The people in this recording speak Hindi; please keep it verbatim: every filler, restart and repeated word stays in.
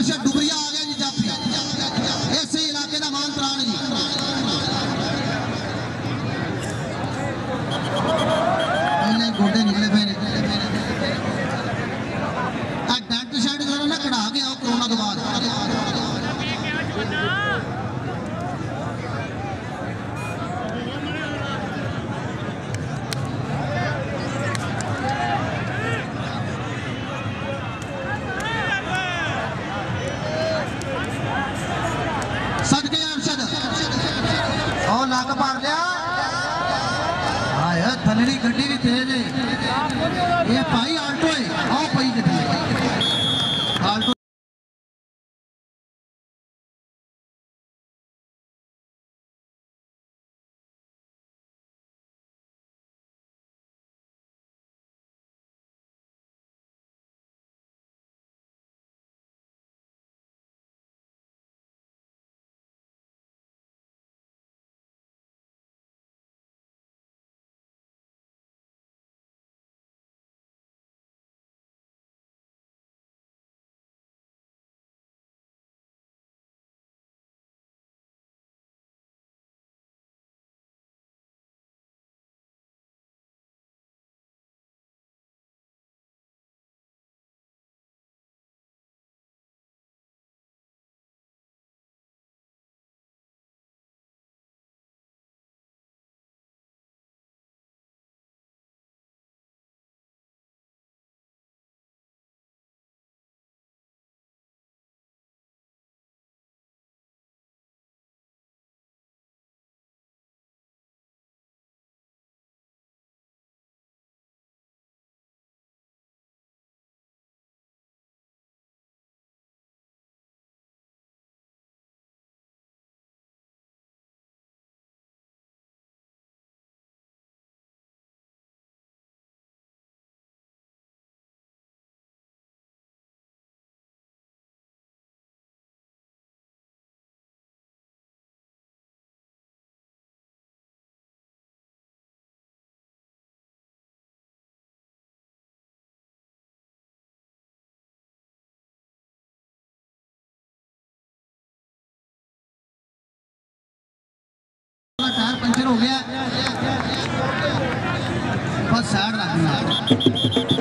अरशद डुबरिया आ गया जी जाफी इस इलाके का मान प्राण जी पहले गोडे निकले पे डेंट शैड जरा ना कढ़ा के आओ कोरोना तो बाद सदके अरशद और लग भर लिया आया थलड़ी गड्डी भी तेज है ये भाई आल्टो है आओ भाई गड्डी आल्टो टायर पंचर हो गया बस साइड रखना